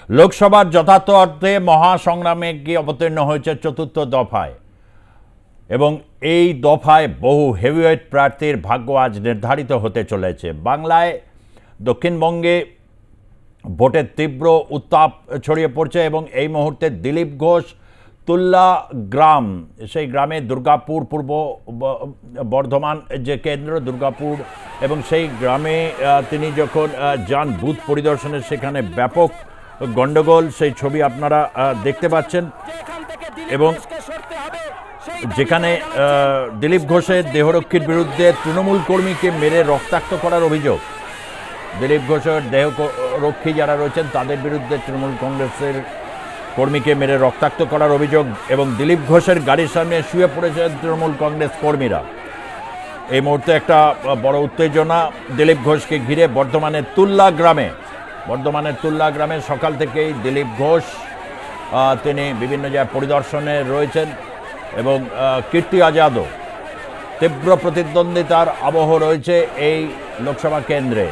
লোকসভার যথার্থ অর্থে মহাসংগ্রামে গিয়ে অবতীর্ণ হয়েছে চতুর্থ দফায় এবং এই দফায় বহু হেভিওয়েট প্রার্থীর ভাগ্য আজ নির্ধারিত হতে চলেছে। বাংলায় দক্ষিণবঙ্গে ভোটের তীব্র উত্তাপ ছড়িয়ে পড়ছে এবং এই মুহূর্তে দিলীপ ঘোষ তুল্লা গ্রাম, সেই গ্রামে দুর্গাপুর পূর্ব বর্ধমান যে কেন্দ্র দুর্গাপুর, এবং সেই গ্রামে তিনি যখন যান বুথ পরিদর্শনে সেখানে ব্যাপক গণ্ডগোল, সেই ছবি আপনারা দেখতে পাচ্ছেন। এবং যেখানে দিলীপ ঘোষের দেহরক্ষীর বিরুদ্ধে তৃণমূল কর্মীকে মেরে রক্তাক্ত করার অভিযোগ, দিলীপ ঘোষের দেহরক্ষী যারা রয়েছেন তাদের বিরুদ্ধে তৃণমূল কংগ্রেসের কর্মীকে মেরে রক্তাক্ত করার অভিযোগ, এবং দিলীপ ঘোষের গাড়ির সামনে শুয়ে পড়েছেন তৃণমূল কংগ্রেস কর্মীরা। এই মুহূর্তে একটা বড় উত্তেজনা দিলীপ ঘোষকে ঘিরে বর্ধমানের তুল্লা গ্রামে সকাল থেকেই দিলীপ ঘোষ তিনি বিভিন্ন জায়গায় পরিদর্শনে রয়েছেন এবং কীর্তি আজাদও। তীব্র প্রতিদ্বন্দ্বিতার আবহ রয়েছে এই লোকসভা কেন্দ্রে।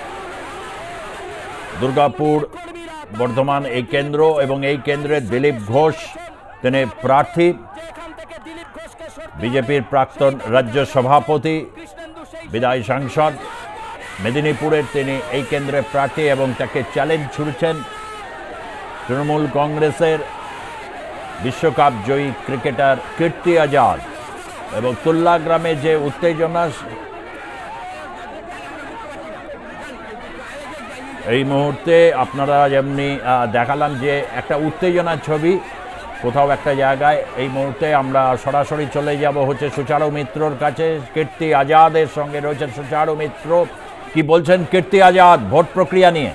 দুর্গাপুর বর্ধমান এই কেন্দ্র, এবং এই কেন্দ্রে দিলীপ ঘোষ তিনি প্রার্থী, বিজেপির প্রাক্তন রাজ্য সভাপতি, বিদায়ী সাংসদ, মেদিনীপুরের তিনি এই কেন্দ্রে প্রার্থী এবং তাকে চ্যালেঞ্জ ছুড়ছেন তৃণমূল কংগ্রেসের বিশ্বকাপ জয়ী ক্রিকেটার কীর্তি আজাদ। এবং তুল্লা গ্রামে যে উত্তেজনা, এই মুহূর্তে আপনারা যেমনি দেখালাম যে একটা উত্তেজনার ছবি কোথাও একটা জায়গায়, এই মুহূর্তে আমরা সরাসরি চলে যাব হচ্ছে সুচারু মিত্রর কাছে। কীর্তি আজাদের সঙ্গে রয়েছেন সুচারু মিত্র। কি বলছেন কীর্তি আজাদ ভোট প্রক্রিয়া নিয়ে?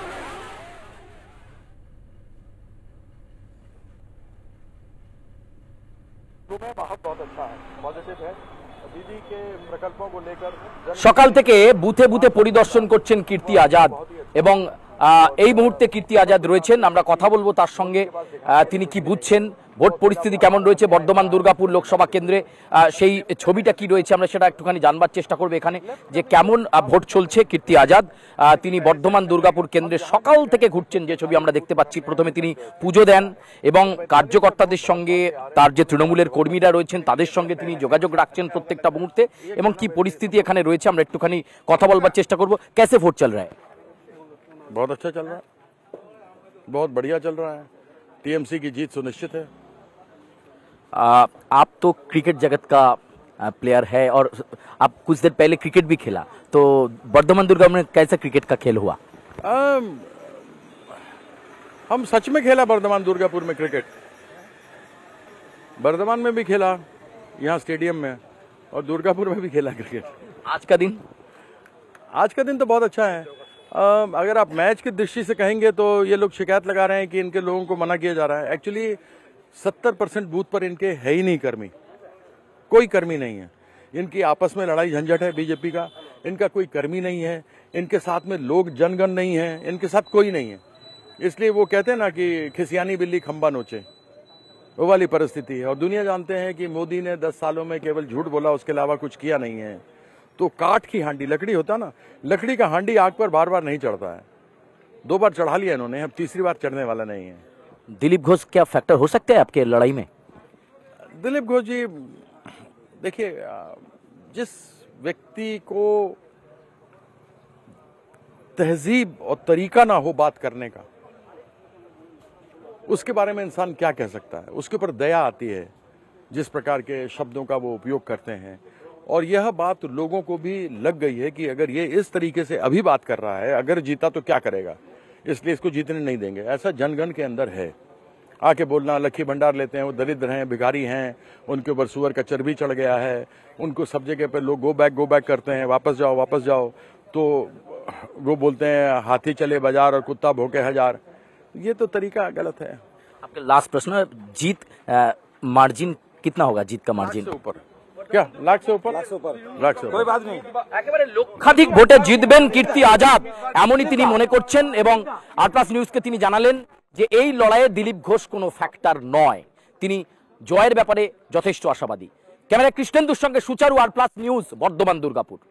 সকাল থেকে বুথে বুথে পরিদর্শন করছেন কীর্তি আজাদ এবং এই মুহূর্তে কীর্তি আজাদ রয়েছেন। আমরা কথা বলবো তার সঙ্গে, তিনি কি বুঝছেন, ভোট পরিস্থিতি কেমন রয়েছে বর্ধমান দুর্গাপুর লোকসভা কেন্দ্রে, সেই ছবিটা কি রয়েছে আমরা সেটা একটুখানি জানবার চেষ্টা করবো এখানে, যে কেমন ভোট চলছে। কীর্তি আজাদ তিনি বর্ধমান দুর্গাপুর কেন্দ্রে সকাল থেকে ঘুরছেন, যে ছবি আমরা দেখতে পাচ্ছি। প্রথমে তিনি পুজো দেন এবং কার্যকর্তাদের সঙ্গে, তার যে তৃণমূলের কর্মীরা রয়েছেন তাদের সঙ্গে তিনি যোগাযোগ রাখছেন প্রত্যেকটা মুহূর্তে, এবং কি পরিস্থিতি এখানে রয়েছে আমরা একটুখানি কথা বলবার চেষ্টা করবো। कैसे ভোট চল रहा है? बहुत अच्छा चल रहा है, बहुत बढ़िया चल रहा है। टीएमसी की जीत सुनिश्चित है। आप तो क्रिकेट जगत का प्लेयर है और आप कुछ देर पहले क्रिकेट भी खेला, तो बर्धमान दुर्गा में कैसा क्रिकेट का खेल हुआ? हम सच में खेला बर्धमान दुर्गापुर में क्रिकेट, बर्धमान में भी खेला, यहाँ स्टेडियम में, और दुर्गापुर में भी खेला क्रिकेट। आज का दिन तो बहुत अच्छा है। अगर आप मैच की दृष्टि से कहेंगे तो ये लोग शिकायत लगा रहे हैं कि इनके लोगों को मना किया जा रहा है। एक्चुअली 70% बूथ पर इनके है ही नहीं कर्मी, कोई कर्मी नहीं है। इनकी आपस में लड़ाई झंझट है बीजेपी का, इनका कोई कर्मी नहीं है, इनके साथ में लोग जनगण नहीं है, इनके साथ कोई नहीं है। इसलिए वो कहते हैं ना कि खिसियानी बिल्ली खंबा नोचे, वो वाली परिस्थिति है। और दुनिया जानते हैं कि मोदी ने 10 सालों में केवल झूठ बोला, उसके अलावा कुछ किया नहीं है। तो काठ की हांडी, लकड़ी होता ना, लकड़ी का हांडी आग पर बार बार नहीं चढ़ता है। 2 बार चढ़ा लिया इन्होंने, अब तीसरी बार चढ़ने वाला नहीं है। दिलीप घोष क्या फैक्टर हो सकते हैं आपके लड़ाई में? दिलीप घोष जी, देखिए, जिस व्यक्ति को तहजीब और तरीका ना हो बात करने का, उसके बारे में इंसान क्या कह सकता है? उसके ऊपर दया आती है जिस प्रकार के शब्दों का वो उपयोग करते हैं। और यह बात लोगों को भी लग गई है कि अगर ये इस तरीके से अभी बात कर रहा है, अगर जीता तो क्या करेगा, इसलिए इसको जीतने नहीं देंगे, ऐसा जनगण के अंदर है। आके बोलना, लक्खी भंडार लेते हैं, वो दरिद्र हैं, भिखारी हैं, उनके ऊपर सुअर का चर्बी चढ़ गया है, उनको सब जगह पे लोग गो बैक करते हैं, वापस जाओ, तो वो बोलते हैं हाथी चले बाजार और कुत्ता भौंके हजार। ये तो तरीका गलत है। आपका लास्ट प्रश्न, जीत मार्जिन कितना होगा? जीत का मार्जिन ऊपर क्या? लाख से ऊपर। कोई बात नहीं, একেবারে লক্ষাধিক ভোটে জিতবেন কীর্তি আজাদ, এমনই তিনি মনে করছেন। এবং আর+ নিউজকে তিনি জানালেন যে এই লড়াইয়ে দিলীপ ঘোষ কোনো ফ্যাক্টর নয়, তিনি জয়ের ব্যাপারে যথেষ্ট আশাবাদী। ক্যামেরা কৃষ্ণেন্দুর সঙ্গে সুচারু, আর+ নিউজ, বর্ধমান দুর্গাপুর।